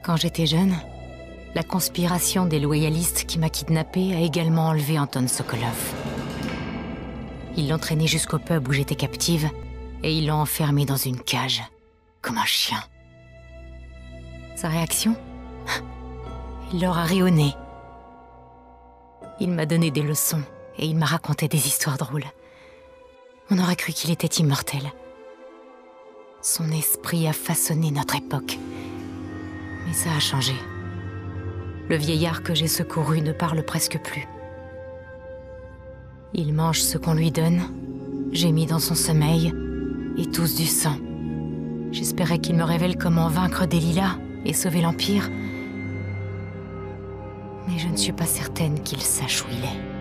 Quand j'étais jeune, la conspiration des loyalistes qui m'a kidnappée a également enlevé Anton Sokolov. Ils l'ont traîné jusqu'au pub où j'étais captive et ils l'ont enfermé dans une cage, comme un chien. Sa réaction? Il leur a ri au nez. Il m'a donné des leçons et il m'a raconté des histoires drôles. On aurait cru qu'il était immortel. Son esprit a façonné notre époque. Mais ça a changé. Le vieillard que j'ai secouru ne parle presque plus. Il mange ce qu'on lui donne, gémit dans son sommeil et tousse du sang. J'espérais qu'il me révèle comment vaincre Delilah et sauver l'Empire. Mais je ne suis pas certaine qu'il sache où il est.